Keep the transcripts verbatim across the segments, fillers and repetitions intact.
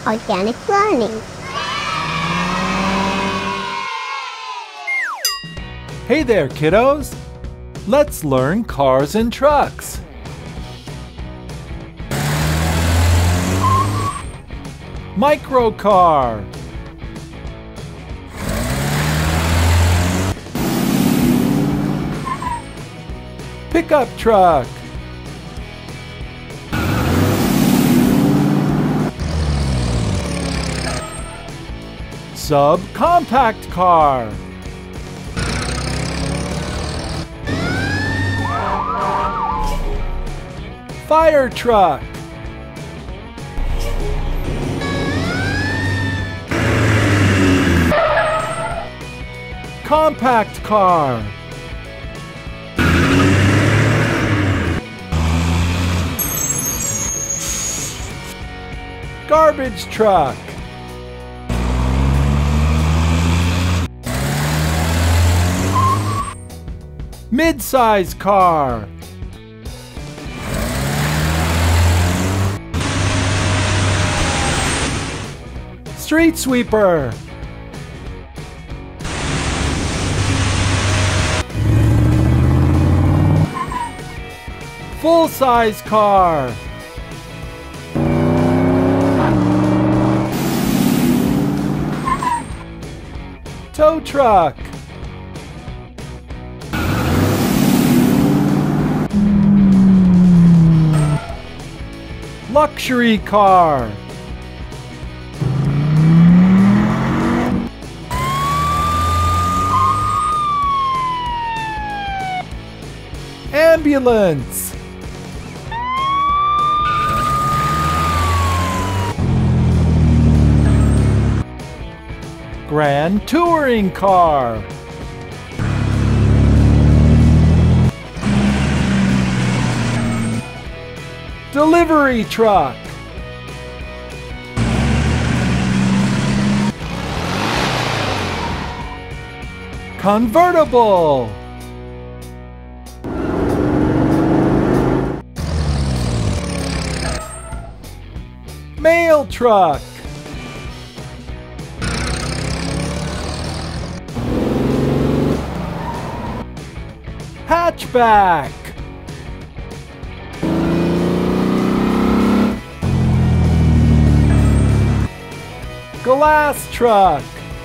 organic learning. Hey there, kiddos! Let's learn cars and trucks. Microcar. Pickup truck. Subcompact car. Fire truck. Compact car. Garbage truck. Mid-size car. Street sweeper. Full-size car. Tow truck. Luxury car. Ambulance. Grand touring car. Delivery truck. Convertible. Mail truck. Hatchback. Glass truck.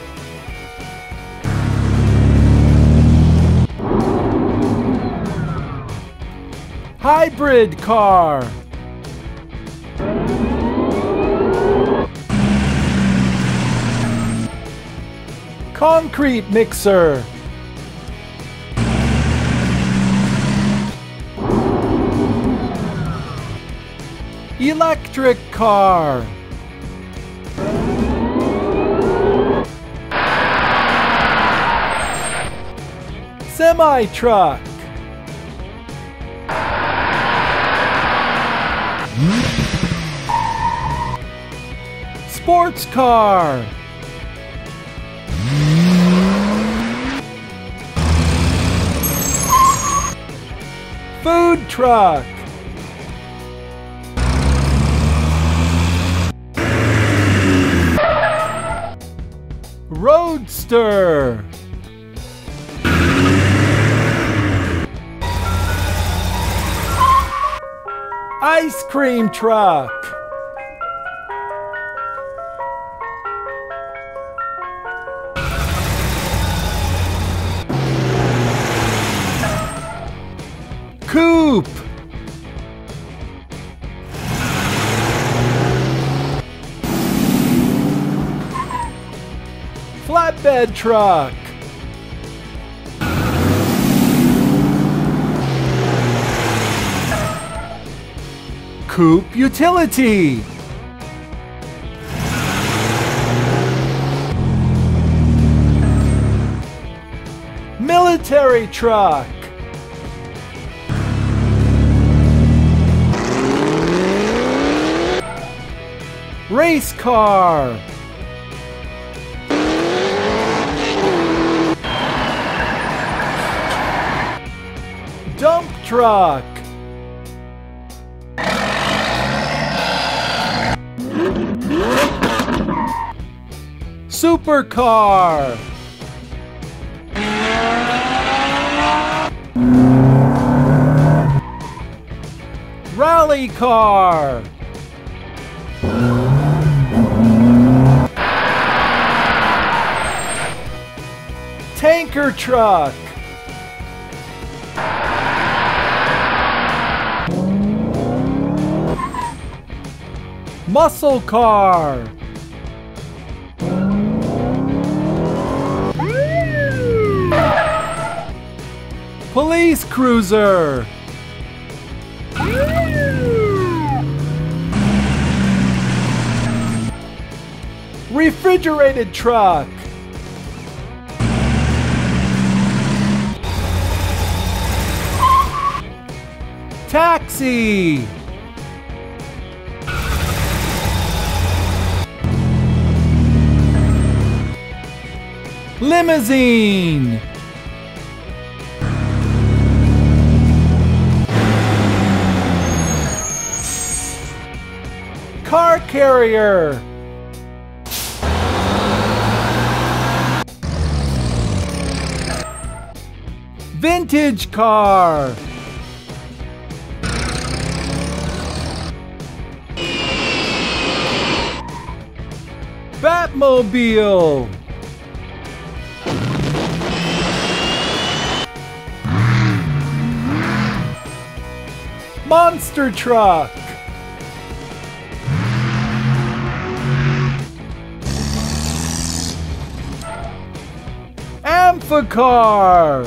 Hybrid car. Concrete mixer. Electric car. Semi-truck. Sports car. Food truck. Roadster. Ice cream truck. Coupe. Flatbed truck. Coupe utility. Military truck. Race car. Dump truck. Supercar. Rally car. Tanker truck. Muscle car. Police cruiser. Refrigerated truck. Taxi. Limousine. Car carrier. Vintage car. Batmobile. Monster truck. Amphicar.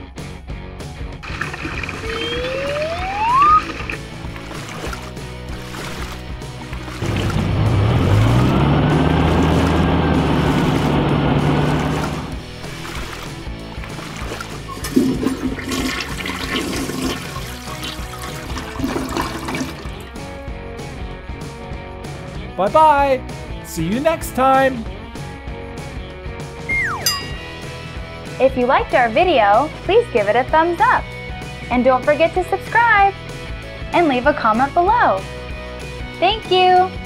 Bye-bye. See you next time. If you liked our video, please give it a thumbs up. And don't forget to subscribe and leave a comment below. Thank you.